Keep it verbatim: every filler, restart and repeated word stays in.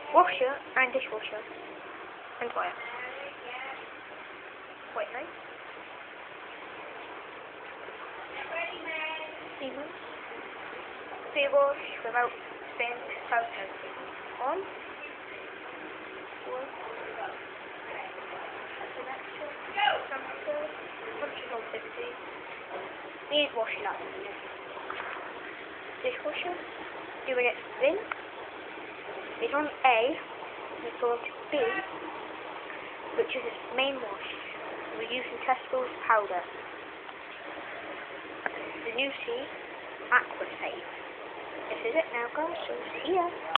washer and dishwasher and dryer. Wait, sorry. Siemens. Clear wash without spin photos. On. Need washing up. Dishwasher. Doing it spin. It's on A. It's going to B, which is its main wash. We're using Tesco's powder. The zanussi aqua save. This is it now, guys. So see ya.